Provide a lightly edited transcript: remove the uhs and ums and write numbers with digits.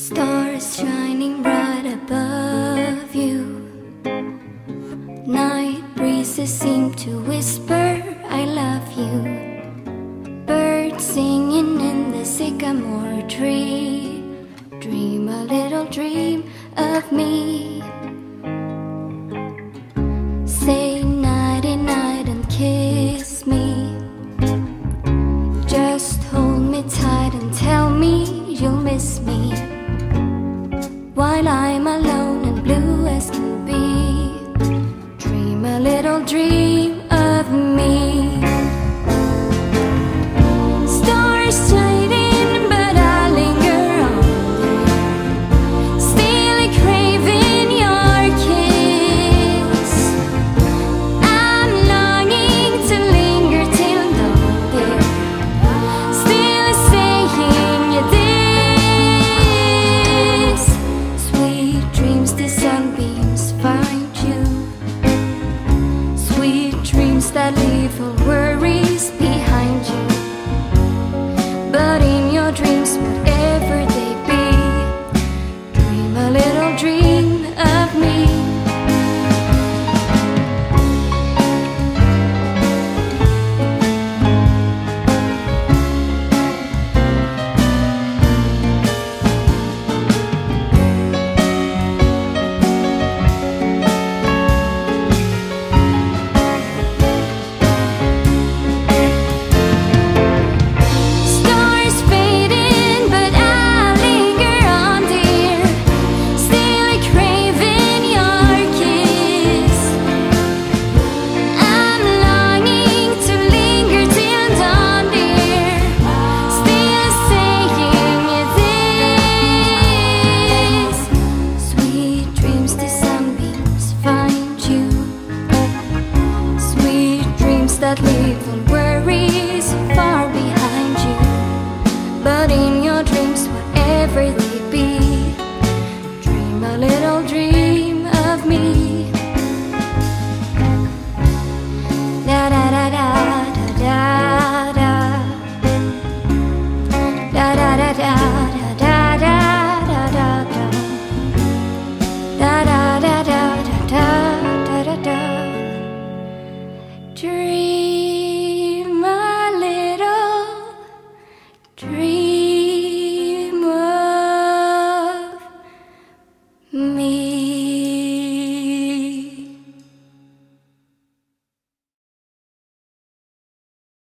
Stars shining bright above you. Night breezes seem to whisper, I love you. Birds singing in the sycamore tree. Dream a little dream of me. Say nighty night and kiss me. Just hold me tight and tell me you'll miss me, while I'm alone and blue as can be. Dream a little dream of me. Stars shining, but I linger on there, still craving your kiss. I'm longing to linger till dawn there, still saying you this. Sweet dreams, the sunbeams find you. Sweet dreams that leave all worries behind you. But in your dreams, whatever they be, dream a little dream